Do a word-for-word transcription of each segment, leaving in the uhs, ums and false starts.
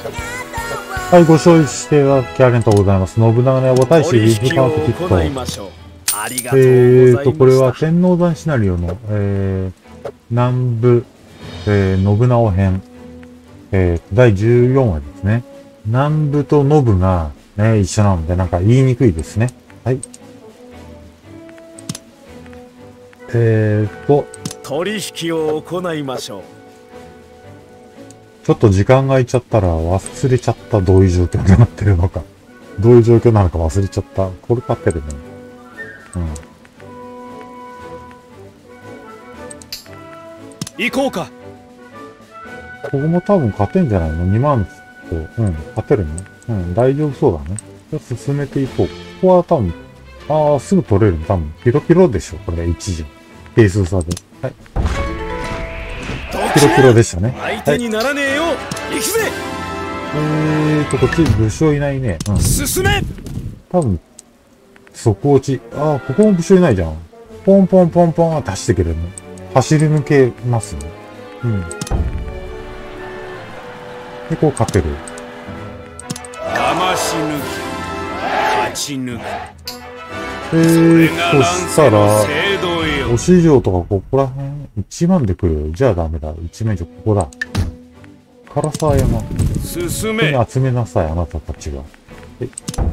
はい、ご承知していただきありがとうございます。信長の野望大使リーフカウントキット。えーと、これは天王山シナリオの、えー、南部、えー、信長編、えー、だいじゅうよんわですね。南部と信が、ね、一緒なので、なんか言いにくいですね。はい。えーと、 取引を行いましょう。 ちょっと時間が空いちゃったら忘れちゃった。どういう状況になってるのか。どういう状況なのか忘れちゃった。これ勝ってるね。うん。 行こうか。 ここも多分勝てんじゃないの ?に 万と、うん、勝てるね。うん、大丈夫そうだね。じゃあ進めていこう。ここは多分、ああ、すぐ取れる。多分、ピロピロでしょ。これ、一時。ペース差で。はい。ピロピロでしたね。 相手にならねえよ。はい、行くぜ。 えーと、こっち武将いないね。うん。 進め。 多分、即落ち。ああ、ここも武将いないじゃん。ポンポンポンポンは出してくれるの。走り抜けますね。うん。で、こう勝てる。 騙し抜き。勝ち抜く。 えー、そしたら、お市場とかここら辺、いちまんで来る。じゃあダメだ。いちまん以上ここだ。唐沢山。 進め。 ここに集めなさい、あなたたちが。え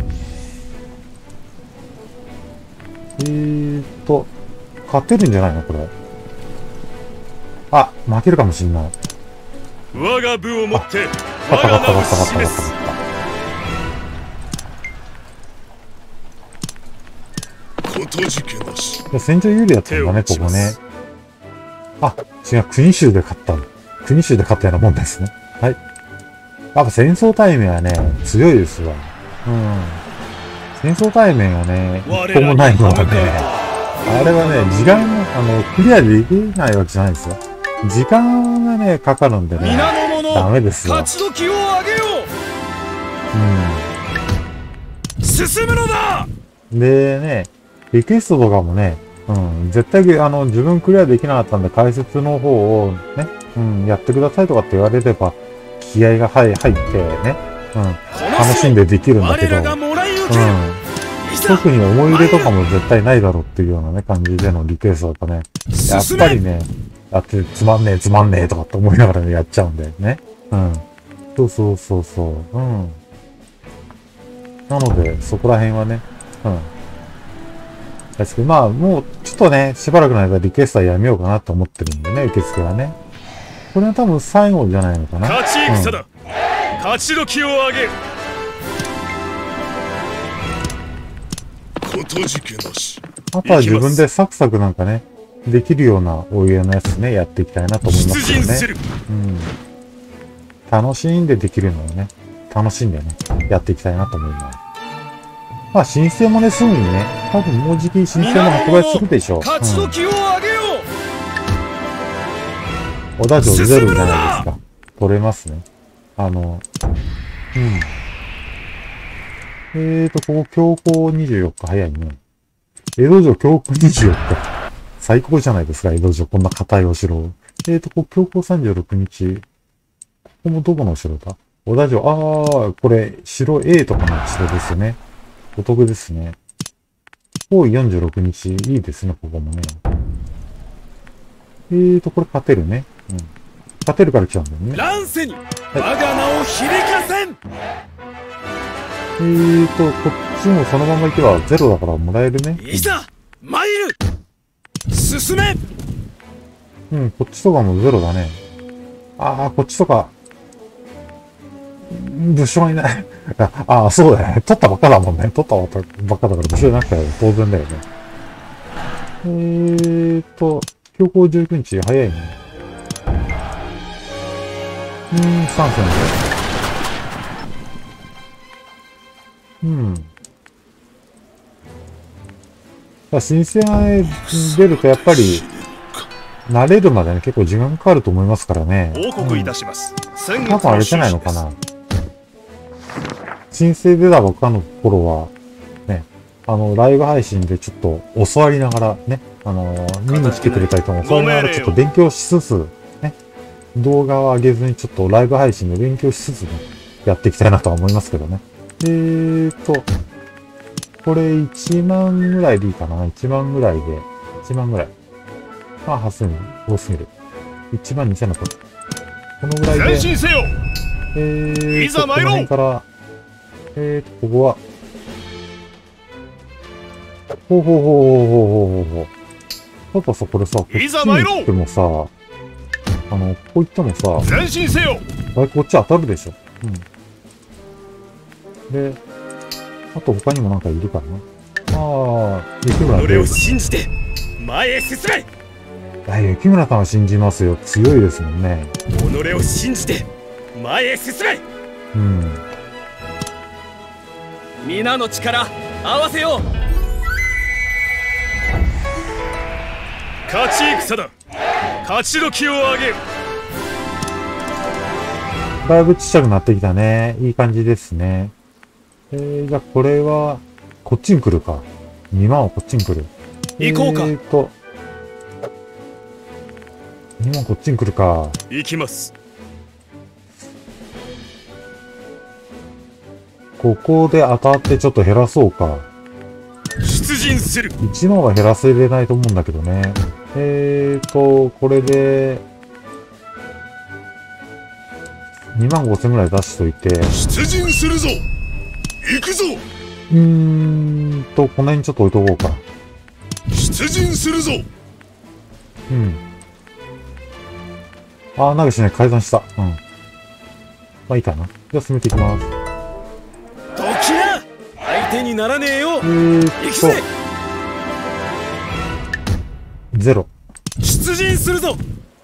えーと、勝てるんじゃないのこれ。あ、負けるかもしんない。 我が部を持って、 勝った勝った勝った勝った勝った勝った。 ことじけなし。 戦場有利だったんだね、ここね。あ、違う、国衆で勝ったの。国衆で勝ったようなもんですね。はい。やっぱ戦争対面はね、強いですわ。うん。戦争対面がね、一個もないのはね、あれはね、時間、あの、クリアできないわけじゃないですよ。時間がね、かかるんでね、ダメですよ。 勝ち時を上げよう。うん。進むのだ。 でね、リクエストとかもね、うん、絶対、あの、自分クリアできなかったんで、解説の方をね、うん、やってくださいとかって言われれば、気合が入ってね、うん、楽しんでできるんだけど、うん、特に思い入れとかも絶対ないだろうっていうようなね、感じでのリクエストだとね、やっぱりね、だってつまんねえつまんねえとかって思いながらね、やっちゃうんだよね。うん。そうそうそうそう。うん。なので、そこら辺はね、うん。ですけど、まあ、もう、ちょっとね、しばらくの間リクエストはやめようかなと思ってるんでね、受付はね。これは多分最後じゃないのかな。 勝ち戦だ、うん、勝ち時を上げ。ことじけなし。 あとは自分でサクサクなんかね、できるようなお家のやつね、やっていきたいなと思いますけどね。うん。楽しんでできるのをね、楽しんでね、やっていきたいなと思います。まあ、申請もね、すぐにね、多分もうじき申請も発売するでしょう。 勝ち時を上げよう。小田城ゼロじゃないですか。取れますね。あの、うん。えーと、ここ、強行にじゅうよっか、早いね。江戸城強行にじゅうよっか。最高じゃないですか、江戸城。こんな硬いお城を。えーと、ここ、強行さんじゅうろくにち。ここもどこのお城だ？小田城。あー、これ、城 A とかの城ですよね。お得ですね。多いよんじゅうろくにち。いいですね、ここもね。えーと、これ勝てるね。うん。勝てるから来ちゃうんだよね。 乱世に、我が名を響かせん。 えーと、こっちもそのまま行けばゼロだからもらえるね。 いざ参る。進め。 うん、こっちとかもゼロだね。ああ、こっちとか、武将いない。ああ、そうだよね。取ったばっかだもんね。取ったばっかだから武将いなくて当然だよね。えーと、強行じゅうくにち、早いね。うーん、さん戦で。うん。申請が出るとやっぱり、慣れるまでね、結構時間かかると思いますからね。 報告いたします。 うん、多分あれじゃないのかな。申請出たばっかの頃は、ね、あの、ライブ配信でちょっと教わりながらね、あのー、見に来てくれた人も教わりながらちょっと勉強しつつ、ね、動画を上げずにちょっとライブ配信で勉強しつつね、 やっていきたいなとは思いますけどね。えーと、これいちまんぐらいでいいかな。いちまんぐらいで、いちまんぐらい。まあ、はすみ、多すぎる。いちまんにせんのと。このぐらいで、 前進せよ。 えーと、このいざ参ろう辺から、えーと、ここは、ほうほうほうほうほうほうほう。たださ、これさ、こっちにいざ参ろう行ってもさ、あの、ここ行ってもさ、 前進せよ。 あれこっち当たるでしょ。うん。で、あと他にもなんかいるかな。ああ、雪村己をで。 信じて前へ進め。 あ、雪村さんは信じますよ。強いですもんね。 己を信じて前へ進め。 うん。 皆の力合わせよう。勝ち戦だ。勝ち時を上げる。 だいぶちっちゃくなってきたね。いい感じですね。えー、じゃあこれは、こっちに来るか。にまんはこっちに来る。 行こうかえーと、にまんこっちに来るか。 行きます。 ここで当たってちょっと減らそうか。 出陣する。 いちまんは減らせれないと思うんだけどね。えーと、これで、にまんごせんぐらい出しといて。 出陣するぞ。行くぞ。 うーんと、この辺にちょっと置いとこうか。 出陣するぞ。 うん。あー、なんかしない。改ざんした。うん。まあいいかな。じゃあ進めていきます。 どきな。相手にならねえよ。 えー行くぜ。 と、ゼロ。 出陣するぞ。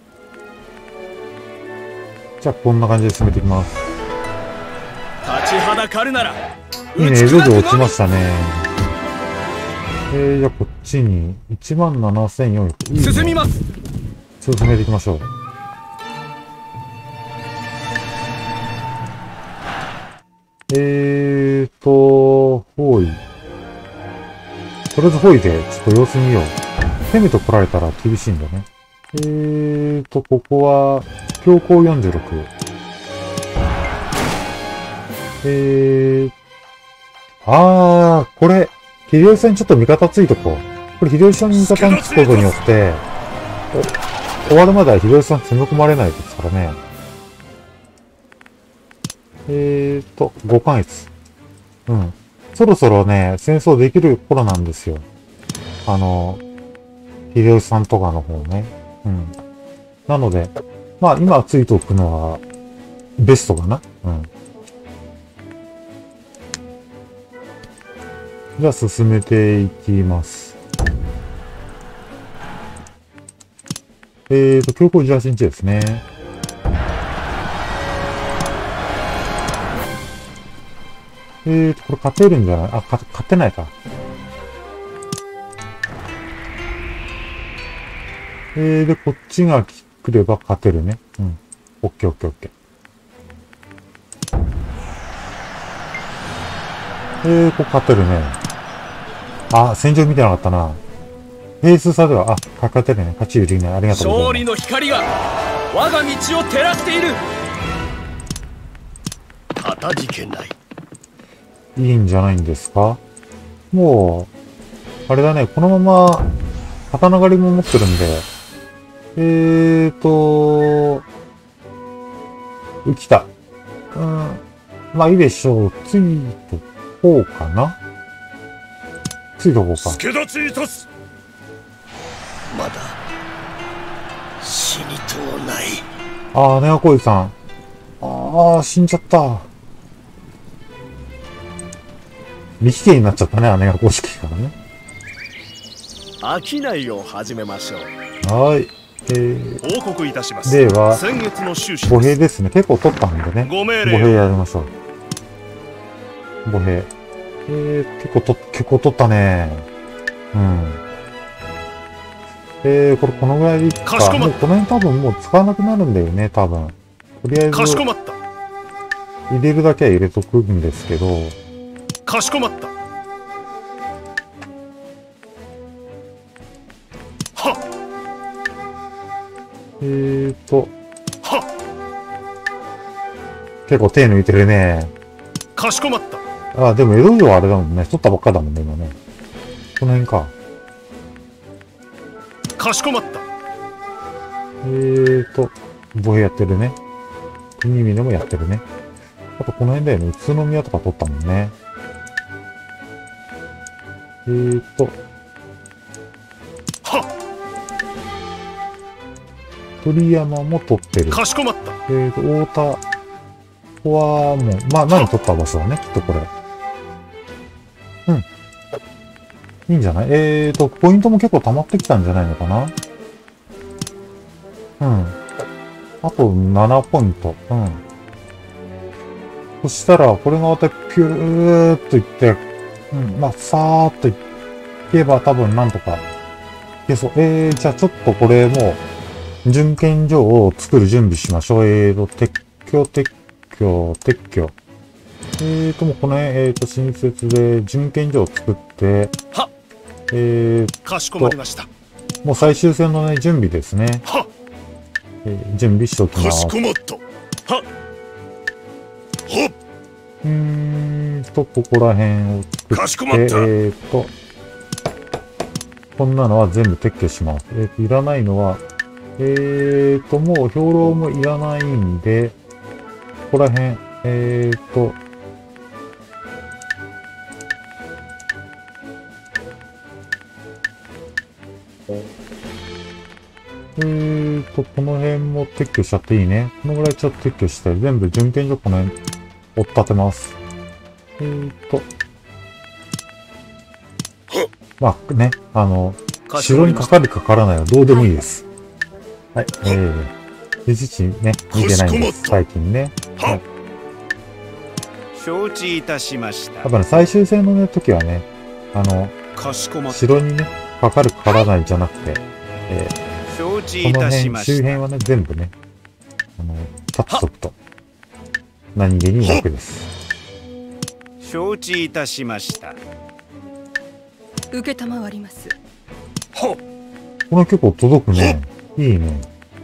じゃあこんな感じで進めていきます。 立ちはだかるなら。 いいね、徐々落ちましたね。えー、じゃあこっちにいちまんななせんよんひゃく。いいね、 進みます。 進めていきましょう。えーと、ほい。とりあえずほいで、ちょっと様子見よう。攻めと来られたら厳しいんだね。えーと、ここは、標高よんじゅうろく。えー、あー、これ、秀吉さんにちょっと味方ついとこう。これ秀吉さんに味方につくことによって、終わるまでは秀吉さん詰め込まれないですからね。えーと、ごかげつ。うん。そろそろね、戦争できる頃なんですよ。あの、秀吉さんとかの方ね。うん。なので、まあ今ついておくのは、ベストかな。うん。じゃあ進めていきます。えーと、強行じゅうはちにちですね。えーと、これ勝てるんじゃない？あ、勝、勝てないか。えー、で、こっちが来れば勝てるね。うん。オッケーオッケーオッケー。えー、ここ勝てるね。あ、戦場見てなかったな。兵数差では、あ、勝てるね。勝ち有利ね。ありがとうございます。 勝利の光が我が道を照らしている。かたじけない。 いいんじゃないんですか？もう、あれだね。このまま、刀狩りも持ってるんで、えーと、来た。うん。まあいいでしょう。ついとこうかな。ついとこうか。 助立ちいたす。まだ死にとうない。 ああ、ネガコイさん。ああ、死んじゃった。未危険になっちゃったね、姉が公式からね。 商いを始めましょう。 はい。えー、 報告いたします。 では、 先月の収支歩兵ですね。結構取ったんでね。 ご命令歩兵やりましょう。歩兵。えー、結構と、結構取ったね。うん。えー、これこのぐらいでいいか。 かしこまったもうこの辺多分もう使わなくなるんだよね、多分。とりあえず、 かしこまった。 入れるだけは入れとくんですけど。 かしこまった。はっ。 えーと、 はっ。 結構手抜いてるね。 かしこまった。 あ、でも江戸城はあれだもんね。取ったばっかだもんね、今ね。この辺か。 かしこまった。 えーと、防衛やってるね。国見でもやってるね。あとこの辺だよね。宇都宮とか取ったもんね。えーと。 はっ。 鳥山も取ってる。 かしこまった。 えーと、太田。ここはもう、まあ何取った場所だね。きっとこれ。うん。いいんじゃない？えーと、ポイントも結構溜まってきたんじゃないのかな？うん。あとななポイント。うん。そしたら、これがまたピューっといって、うん、まあ、さーっといけば多分なんとかいけそう。えー、じゃあちょっとこれもう、準検所を作る準備しましょう。えーと、撤去、撤去、撤去。えーと、もうこの辺、えーと、新設で準検所を作って、 はえーかしこまりました。 もう最終戦のね、準備ですね。 はえー準備しておきます。 かしこまった。はっ。はっ。 うーんと、ここら辺を作って、 かしこまった。 えーと、こんなのは全部撤去します。えーと、いらないのは、えーと、もう兵糧もいらないんで、ここら辺、えーと、えーと、この辺も撤去しちゃっていいね。このぐらいちょっと撤去して、全部準検所この辺、追っ立てます。えーと、まあね、あの、城にかかるかからないはどうでもいいです。はい、えー、記事地ね、見てないんです、最近ね。はい。 承知いたしました。 やっぱね、最終戦のね、時はね、あの、 かしこまった。 城にね、かかるかからないじゃなくて、えー、 承知このいたし辺、 ました。 周辺はね、全部ね、あの、タッチとくと、何気に楽です。 承知いたしました。 受けたまわります。 はっ。 これ結構届くね。いいね。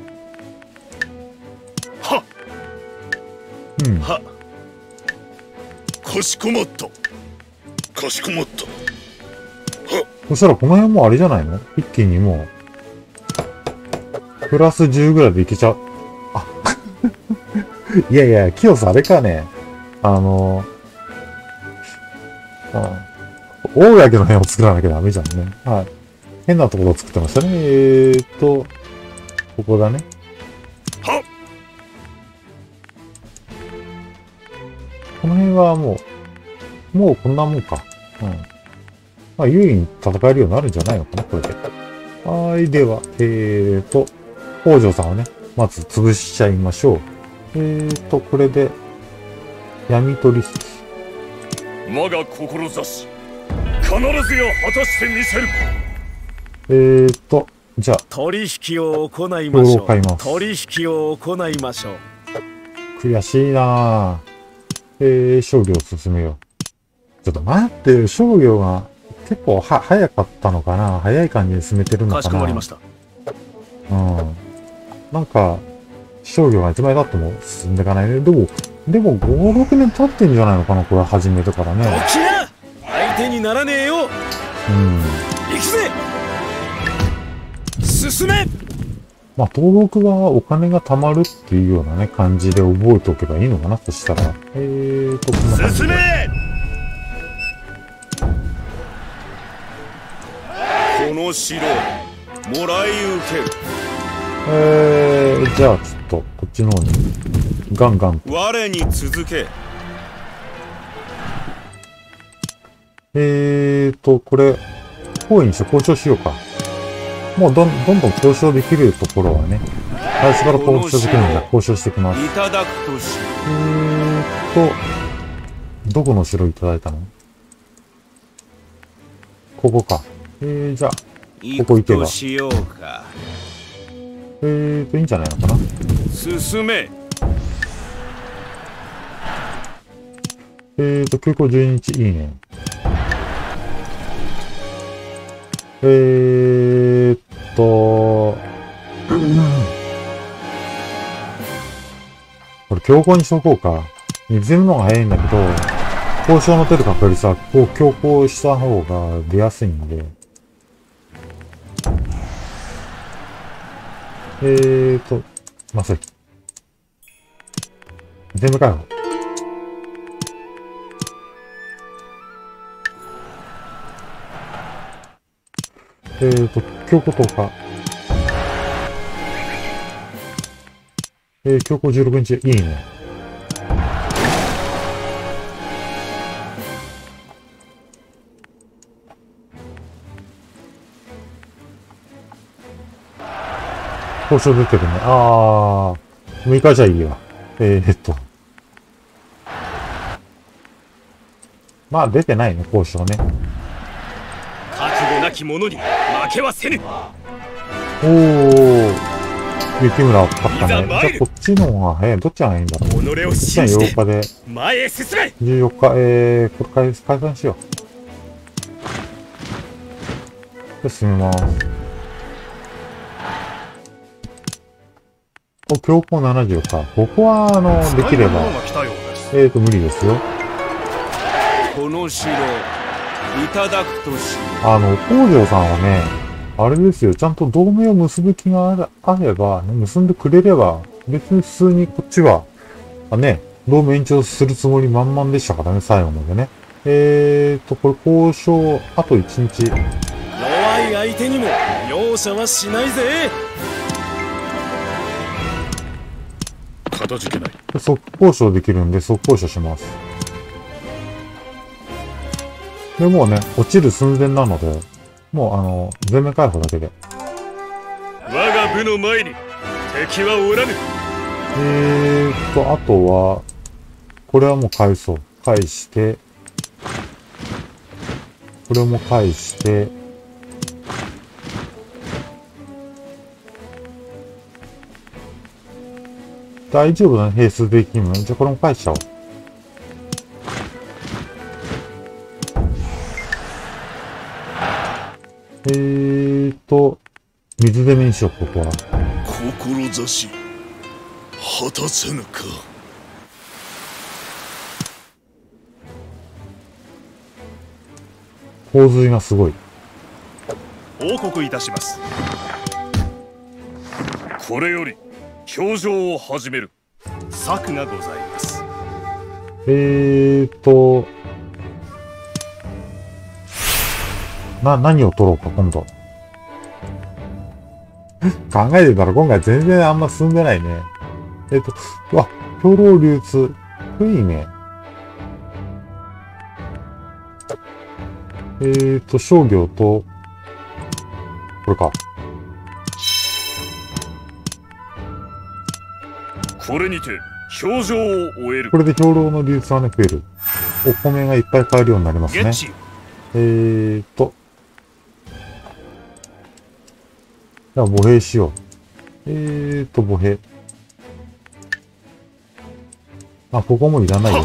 はっ。 うん。 はっ。かしこまった。かしこまった。 そしたらこの辺もあれじゃないの？一気にもう、プラスじゅうぐらいでいけちゃう。あ、いやいや、清さあれかね。あの、あ大垣の辺を作らなきゃダメじゃんね。はい。変なところを作ってましたね。えーっと、ここだね。 はっ。 この辺はもう、もうこんなもんか。うん。まあ、優位に戦えるようになるんじゃないのかな、これで。はい、では、えーと、北条さんをね、まず潰しちゃいましょう。えーと、これで、闇取引。 我が志、必ずや果たしてみせる。 えーと、じゃあ、 取引を行いましょう。 兵糧買います取引を行いましょう。 悔しいなぁ。えー、商業を進めよう。ちょっと待って、商業が結構は、早かったのかな？早い感じで進めてるのかな？ かしこまりました。 うん。なんか、商業がいつまで経っても進んでいかないね。でも、でもご、ろくねん経ってんじゃないのかな、これ始めてからね。 起きな！相手にならねえよ。 うん。 行くぜ。進め。 まあ、登録はお金が貯まるっていうようなね、感じで覚えておけばいいのかな、そしたら。えーと、こんな感じで。 進め。この城、もらい受ける。 えー、じゃあちょっと、こっちの方に、ガンガン。 我に続け。 えーと、これ、好意にして交渉しようか。もうどんどんどん交渉できるところはね、最初から交渉できるので交渉していきます。 いただくとし。 えーと、どこの城いただいたの？ここか。えー、じゃあ、ここ行けば。 行くとしようか。 えーと、いいんじゃないのかな。 進め。 えーと、空港じゅうににち、いいね。えーっと、これ強行にしとこうか。 全部の方が早いんだけど、交渉の取る確率は、こう、強行した方が出やすいんで。えーと、まあ、それ。全部解放。えーと、強行とか。えー、強行じゅうろくにち、いいね。交渉出てるね。あー、むいかじゃいいわ。えーっと。まあ、出てないね、交渉ね。 覚悟なき者に負けはせぬ。 おー。雪村勝ったね。じゃあ、こっちの方が早い。どっちが早いんだろう。 己をこっちは信じようかてで。 前へ進め。 じゅうよっか、えー、これ解解散しよう。で、進みます。お、強行ななじゅうか。ここは、あの、できれば、えーと、無理ですよ。 この城いただくとしよあの、北条さんはね、あれですよ、ちゃんと同盟を結ぶ気があれあれば、ね、結んでくれれば、別に普通にこっちは、あね、同盟延長するつもり満々でしたからね、最後までね。えーと、これ交渉、あといちにち。 弱い相手にも容赦はしないぜ。かたじけない。 即交渉できるんで、即交渉します。で、もうね、落ちる寸前なので、もうあの、全面解放だけで。 我が部の前に敵はおらぬ。 えーと、あとは、これはもう返そう。返して、これも返して、大丈夫だね、兵数的にも。じゃあこれも返しちゃおう。えーと、水攻めにしよう、ここは。 志、果たせぬか。 洪水がすごい。 報告いたします。これより表情を始める策がございます。 えーと、な、何を取ろうか、今度。考えてたら今回全然あんま進んでないね。えっと、うわ、兵糧流通。これいいね。えーと、商業と、これか。 これにて表情を終える。 これで兵糧の流通はね、増える。お米がいっぱい買えるようになりますね。えーと。じゃあ、歩兵しよう。えーと、歩兵。あ、ここもいらないよ。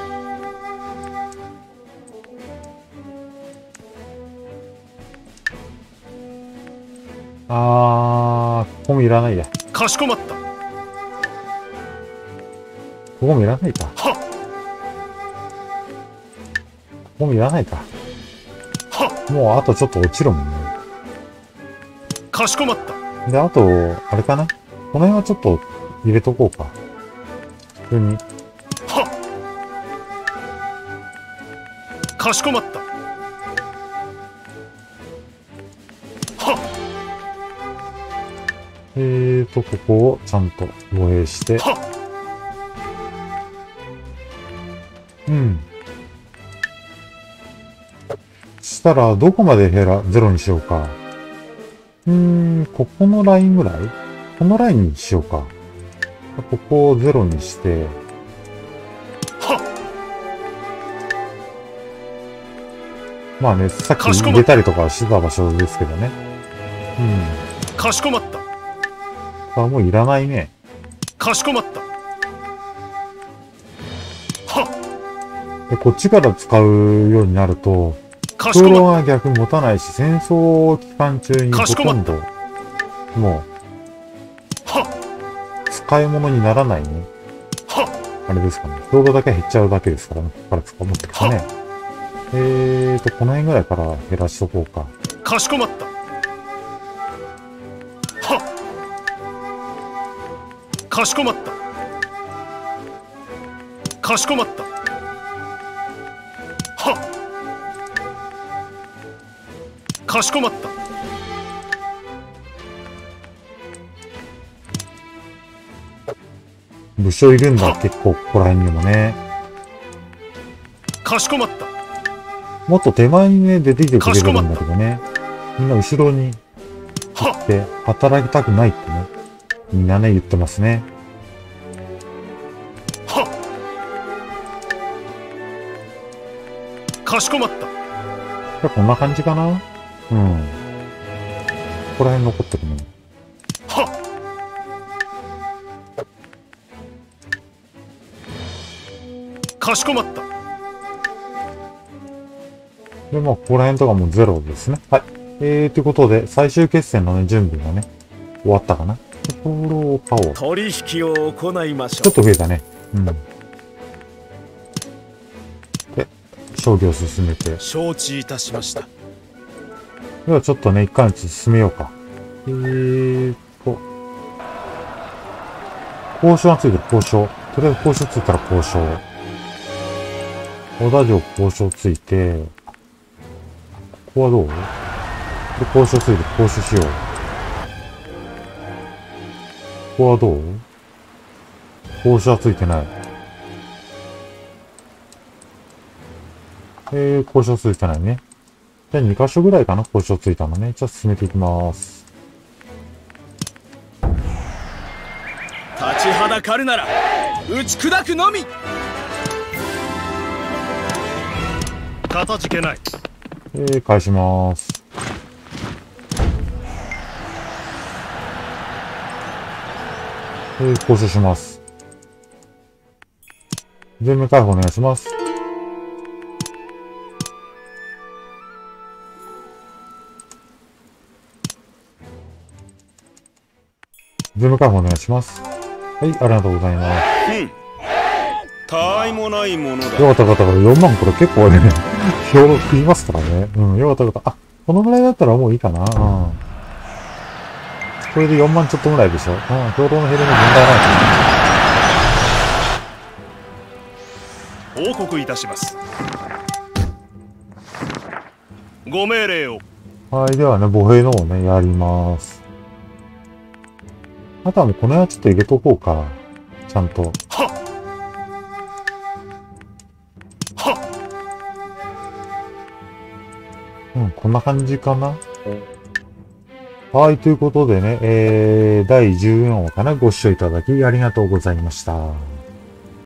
あー、ここもいらないや。 かしこまった。 ここもいらないか。ここもいらないか。もうあとちょっと落ちるもんね。 かしこまった。 で、あと、あれかな。この辺はちょっと入れとこうか。普通に。 かしこまった。 えーと、ここをちゃんと護衛して。うん。したら、どこまで減ら、ゼロにしようか。うーん、ここのラインぐらいこのラインにしようか。ここをゼロにして。まあね、さっき入れたりとかしてた場所ですけどね。うん。 かしこまった。 あ、もういらないね。 かしこまった。 で、こっちから使うようになると、兵糧が逆に持たないし、戦争期間中にほとんど、もう、使い物にならないね。 あれですかね。強度だけ減っちゃうだけですからね。ここから使持ってくとね。えーと、この辺ぐらいから減らしとこうか。 かしこまった。はっ。かしこまった。かしこまった。はっ。かしこまった。 武将いるんだ、結構、ここら辺にもね。 かしこまった。 もっと手前にね、出てきてくれるんだけどね。みんな後ろに行はっ。 って働きたくないってね。みんなね、言ってますね。 はっ。かしこまった。 じゃあこんな感じかな。うん。ここら辺残ってるね。 はっ。かしこまった。 で、まあ、ここら辺とかもゼロですね。はい。えー、ということで、最終決戦のね、準備がね、終わったかな。ところを買おう。 取引を行いましょちょっと増えたね。うん。で、勝利を進めて。 う。承知いたしました。 ではちょっとね、一貫地進めようか。えーと。交渉がついてる、交渉。とりあえず交渉ついたら交渉。小田城交渉ついて、ここはどう？で、交渉ついて交渉しよう。ここはどう？交渉はついてない。えー、交渉ついてないね。じゃあに箇所ぐらいかな、交渉ついたのね。じゃあ進めていきます。 立ちはだかるなら打ち砕くのみ。 かたじけない。 えー、返します。えー、交渉します。全面解放お願いします。全部解放お願いします。はい、ありがとうございます。 うん。たわいもないものだ。 よかったよかったからよんまんこれ結構ね、兵糧食いますからね。うん、よかったよかった。あ、このぐらいだったらもういいかな。うん。これでよんまんちょっとぐらいでしょ。うん、兵糧の減りに問題ない。 報告いたします。ご命令を。 はい、ではね、歩兵のをね、やります。あとはもうこの辺はちょっと入れとこうか。ちゃんと。 はっ。はっ。 うん、こんな感じかな。はい、ということでね、えー、だいじゅうよんわかな、ご視聴いただきありがとうございました。